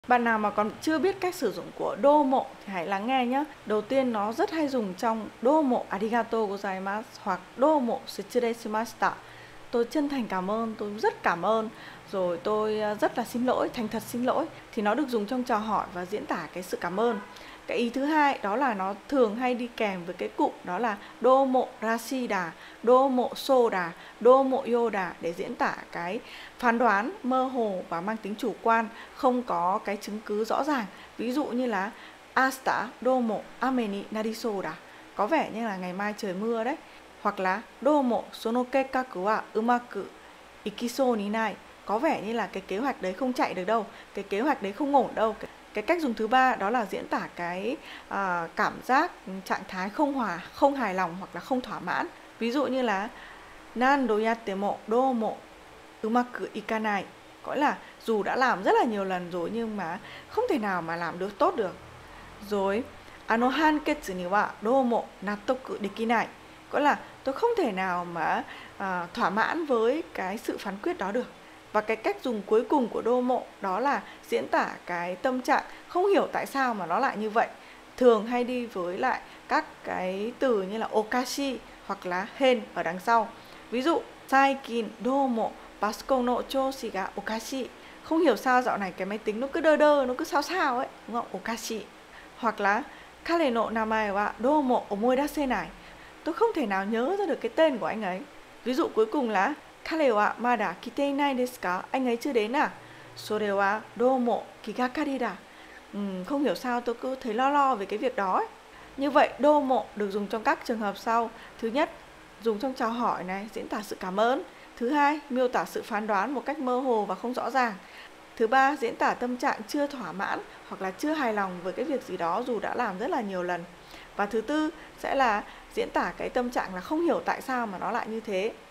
Bạn nào mà còn chưa biết cách sử dụng của domo thì hãy lắng nghe nhé. Đầu tiên nó rất hay dùng trong domo arigato gozaimasu hoặc domo shitsurei shimashita. Tôi chân thành cảm ơn, tôi rất cảm ơn, rồi tôi rất là xin lỗi, thành thật xin lỗi. Thì nó được dùng trong chào hỏi và diễn tả cái sự cảm ơn. Cái ý thứ hai đó là nó thường hay đi kèm với cái cụm đó là domo rashida, domo soda, domo yoda để diễn tả cái phán đoán mơ hồ và mang tính chủ quan, không có cái chứng cứ rõ ràng. Ví dụ như là Asta domo ame ni narisou da, có vẻ như là ngày mai trời mưa đấy. Hoặc là domo sono kekkaku wa umaku ikisou ni nai, có vẻ như là cái kế hoạch đấy không chạy được đâu, cái kế hoạch đấy không ổn đâu. Cái cách dùng thứ ba đó là diễn tả cái cảm giác, trạng thái không hài lòng hoặc là không thỏa mãn. Ví dụ như là nando yatte mo domo umaku ikanai, có là dù đã làm rất là nhiều lần rồi nhưng mà không thể nào mà làm được tốt được. Rồi hanketsu ni wa domo nattoku dekinai, có là tôi không thể nào mà thỏa mãn với cái sự phán quyết đó được. Và cái cách dùng cuối cùng của domo đó là diễn tả cái tâm trạng không hiểu tại sao mà nó lại như vậy. Thường hay đi với lại các cái từ như là okashi hoặc là hen ở đằng sau. Ví dụ saikin domo paskon no choushi ga okashi, không hiểu sao dạo này cái máy tính nó cứ đơ đơ, nó cứ sao sao ấy, đúng không? Okashi. Hoặc là kare no namae wa domo omoidasenai, tôi không thể nào nhớ ra được cái tên của anh ấy. Ví dụ cuối cùng là kare wa mada kitei nai desu ka, anh ấy chưa đến à? Sore wa domo kigakari da, không hiểu sao tôi cứ thấy lo lo về cái việc đó ấy. Như vậy domo được dùng trong các trường hợp sau. Thứ nhất, dùng trong chào hỏi này, diễn tả sự cảm ơn. Thứ hai, miêu tả sự phán đoán một cách mơ hồ và không rõ ràng. Thứ ba, diễn tả tâm trạng chưa thỏa mãn hoặc là chưa hài lòng với cái việc gì đó dù đã làm rất là nhiều lần. Và thứ tư sẽ là diễn tả cái tâm trạng là không hiểu tại sao mà nó lại như thế.